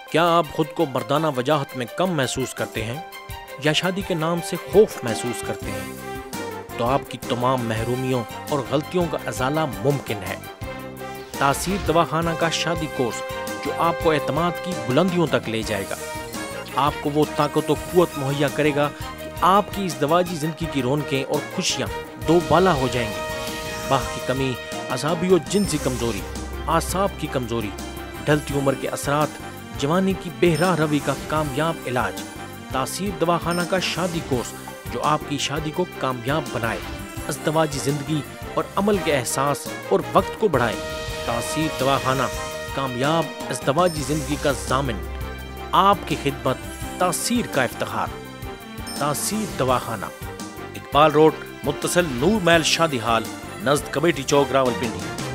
کیا آپ خود کو مردانہ وجاہت میں کم محسوس کرتے ہیں یا شادی کے نام سے خوف محسوس کرتے ہیں؟ تو آپ کی تمام محرومیوں اور غلطیوں کا ازالہ ممکن ہے۔ تاثیر دواخانہ کا شادی کورس جو آپ کو اعتماد کی بلندیوں تک لے جائے گا، آپ کو وہ طاقت و قوت مہیا کرے گا کہ آپ کی ازدواجی زندگی کی رونقیں اور خوشیاں دوبالا ہو جائیں گی۔ باہ کی کمی، اعصابی و جنسی کمزوری، اعصاب کی کمزوری، ڈھلتی عمر کے اثرات، جوانی کی بے راہ روی کا کامیاب علاج۔ تاثیر دواخانہ کا شادی کورس جو آپ کی شادی کو کامیاب بنائے، ازدواجی زندگی اور عمل کے احساس اور وقت کو بڑھائے۔ تاثیر دواخانہ، کامیاب ازدواجی زندگی کا ضامن، آپ کی خدمت، تاثیر کا افتخار۔ تاثیر دواخانہ، اقبال روڈ، متصل نور محل شادی ہال، نزد کمیٹی چوک، راولپنڈی۔